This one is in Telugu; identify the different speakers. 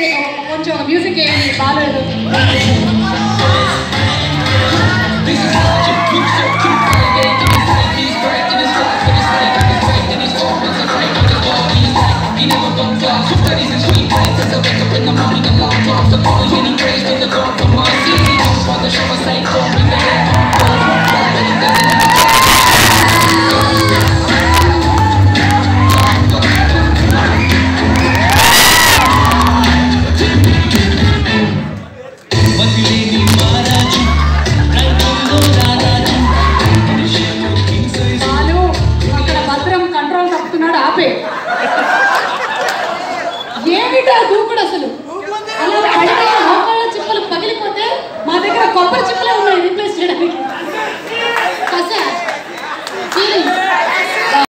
Speaker 1: కొంచెం మ్యూజిక్ వేయండి బాగాలేదు. ఏమిటా దూకుడు అసలు? అలా పడితే మోకాళ్ళ చిప్పలు పగిలిపోతే మా దగ్గర కొబ్బరి చిప్పలే ఉన్నాయి రీప్లేస్ చేయడానికి.